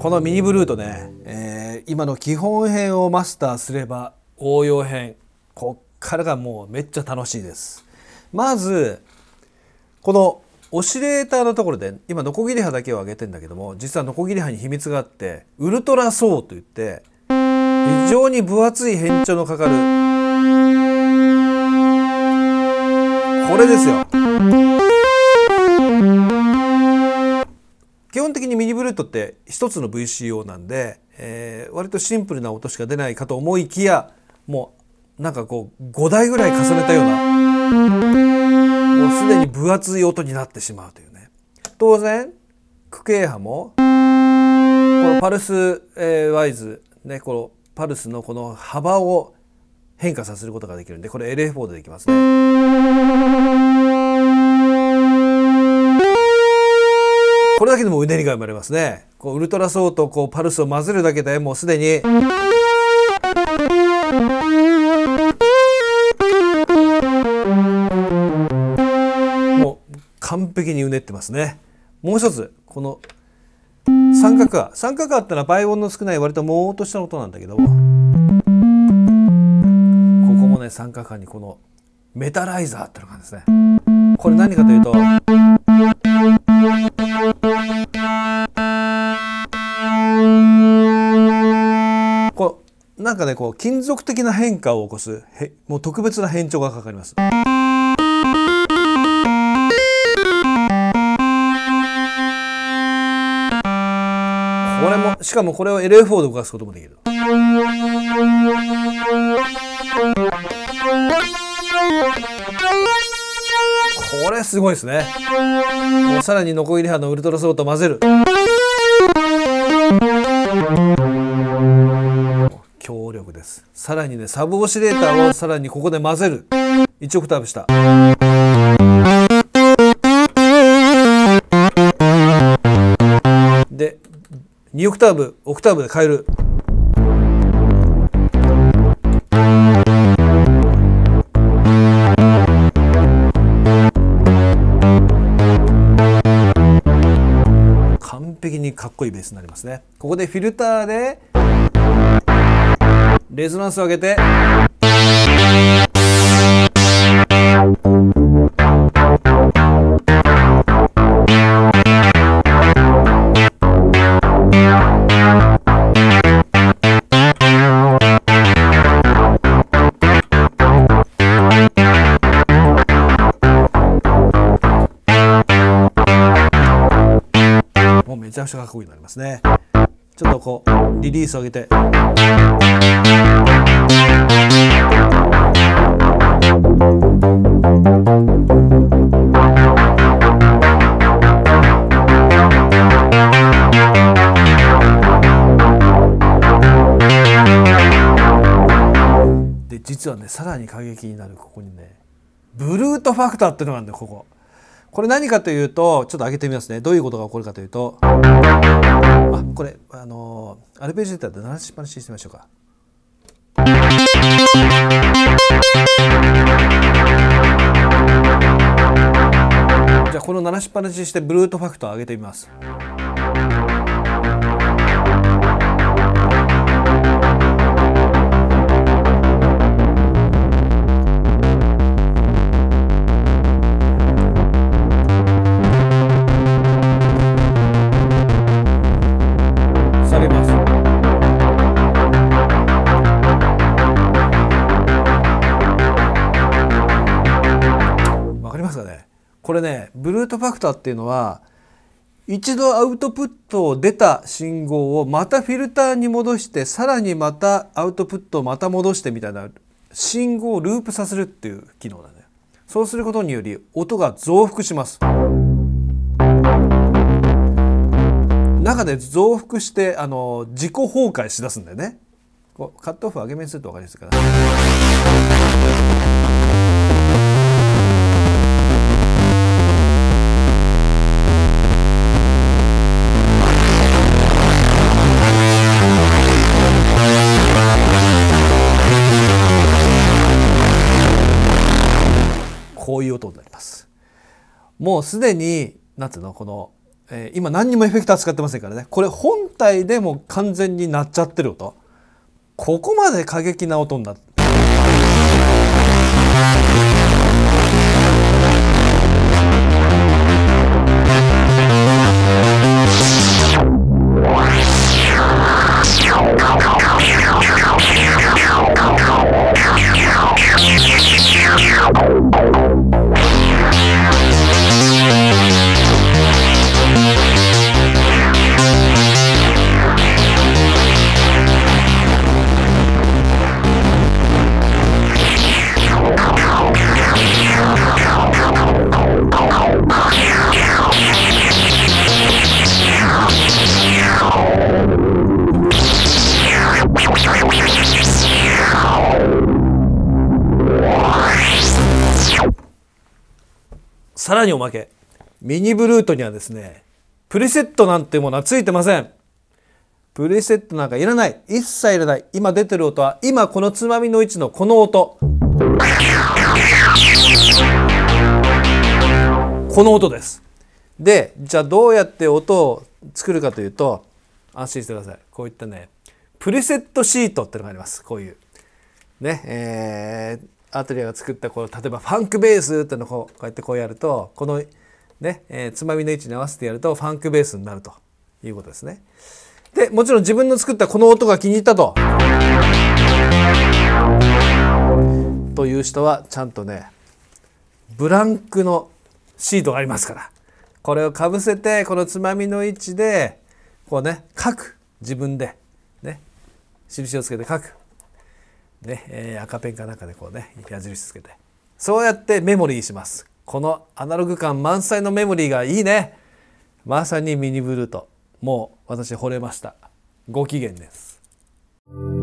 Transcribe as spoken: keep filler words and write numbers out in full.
このミニブルートね、えー、今の基本編をマスターすれば応用編、こっからがもうめっちゃ楽しいです。まずこのオシレーターのところで今ノコギリ刃だけを上げてんだけども、実はノコギリ刃に秘密があって、ウルトラソーといって非常に分厚い変調のかかるこれですよ。基本的にミニブルートって一つの ブイシーオー なんで、えー、割とシンプルな音しか出ないかと思いきや、もうなんかこうごだいぐらい重ねたような、もうすでに分厚い音になってしまうというね。当然区形波もこのパルス、えー、ワイズね、このパルスのこの幅を変化させることができるんで、これ エルエフフォー でできますね。これだけでもうねりが生まれますね。こうウルトラソーとこうパルスを混ぜるだけでもうすでにもう完璧にうねってますね。もう一つこの三角波、三角波ってのは倍音の少ない割ともーっとした音なんだけども、ここもね三角波にこのメタライザーってのがあるんですね。これ何かというと、こうなんかねこう金属的な変化を起こすへもう特別な変調がかかります。これもしかもこれを エルエフフォー で動かすこともできる。これすごいですね。もうさらにノコギリ刃のウルトラソーと混ぜる。強力です。さらにねサブオシレーターをさらにここで混ぜる。いちオクターブ下。でにオクターブオクターブで変える。完璧にかっこいいベースになりますね。ここでフィルターでレゾナンスを上げて、もうめちゃくちゃかっこいいになりますね。ちょっとこうリリースを上げて、で実はねさらに過激になるここにねブルートファクターっていうのがあるんだよ。こここれ何かというと、ちょっと上げてみますね。どういうことが起こるかというと、あこれあのー、アルペジエーターで鳴らしっぱなしにしてみましょうか。じゃあこの鳴らしっぱなしにしてブルートファクターを上げてみます。これねブルートファクターっていうのは、一度アウトプットを出た信号をまたフィルターに戻して、さらにまたアウトプットをまた戻してみたいな信号をループさせるっていう機能だね。そうすることにより音が増幅します。中で増幅してあの自己崩壊しだすんだよね。こうカットオフ上げ目にすると分かりやすいかな。こういう音になります。もうすでになんていうのこの、えー、今何にもエフェクター使ってませんからね。これ本体でも完全に鳴っちゃってる音、ここまで過激な音になって、さらにおまけ、ミニブルートにはですね、プリセットなんてものはついてません。プリセットなんかいらない、一切いらない。今出てる音は今このつまみの位置のこの音、この音です。で、じゃあどうやって音を作るかというと、安心してください。こういったねプリセットシートっていうのがあります。こういうね、えーアトリエが作ったこの例えばファンクベースっていうのをこうやってこうやると、このね、えー、つまみの位置に合わせてやるとファンクベースになるということですね。でもちろん自分の作ったこの音が気に入ったとという人はちゃんとねブランクのシートがありますから、これをかぶせてこのつまみの位置でこうね書く、自分でね印をつけて書くね、えー、赤ペンかなんかでこうね矢印つけて、そうやってメモリーします。このアナログ感満載のメモリーがいいね。まさにミニブルート、もう私惚れました。ご機嫌です。